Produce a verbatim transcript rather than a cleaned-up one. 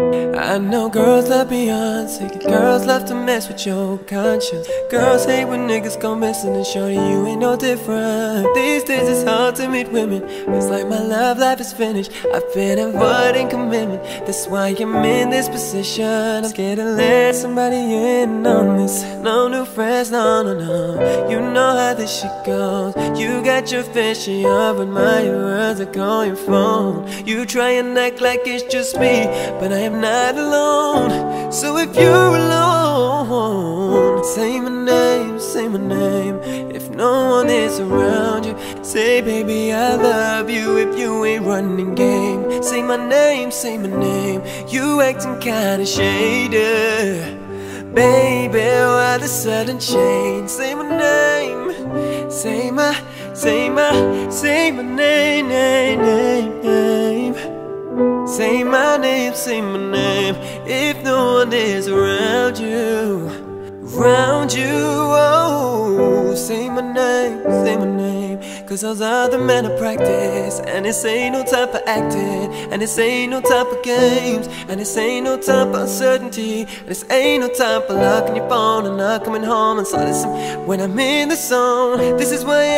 I know girls love Beyonce, girls love to mess with your conscience. Girls hate when niggas go missing, and shorty, you ain't no different. These days it's hard to meet women, it's like my love life is finished. I've been avoiding commitment, that's why I'm in this position. I'm scared to let somebody in on this. No new friends, no, no, no. You know how this shit goes. You got your fair share of admirers that call your phone. You try and act like it's just me, but I am not alone. So if you're alone, say my name, say my name. If no one is around you, say baby I love you. If you ain't running game, say my name, say my name. You acting kinda shady, baby, why the sudden change? Say my name, say my, say my, say my name, name, name, name. Say my name, say my name. If no one is around you, around you, oh, say my name, say my name. Cause those other men are practice, and this ain't no time for acting, and this ain't no time for games, and this ain't no time for uncertainty, and this ain't no time for locking your phone and not coming home. And so listen, when I'm in the zone, this is why